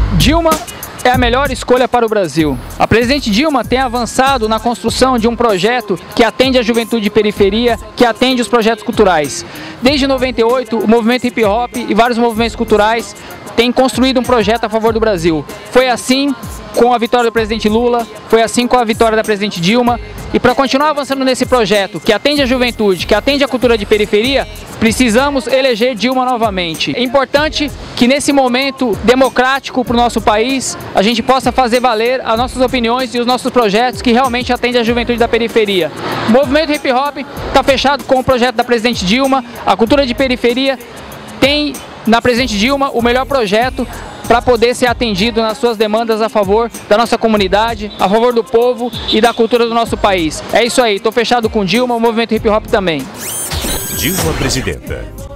Dilma é a melhor escolha para o Brasil. A presidente Dilma tem avançado na construção de um projeto que atende a juventude de periferia, que atende os projetos culturais. Desde 98, o movimento hip hop e vários movimentos culturais têm construído um projeto a favor do Brasil. Foi assim com a vitória do presidente Lula, foi assim com a vitória da presidente Dilma. E para continuar avançando nesse projeto que atende a juventude, que atende a cultura de periferia, precisamos eleger Dilma novamente. É importante que nesse momento democrático para o nosso país, a gente possa fazer valer as nossas opiniões e os nossos projetos que realmente atendem a juventude da periferia. O movimento hip hop está fechado com o projeto da presidente Dilma, a cultura de periferia tem na presidente Dilma o melhor projeto para poder ser atendido nas suas demandas a favor da nossa comunidade, a favor do povo e da cultura do nosso país. É isso aí, estou fechado com Dilma, o movimento hip hop também. Dilma Presidenta.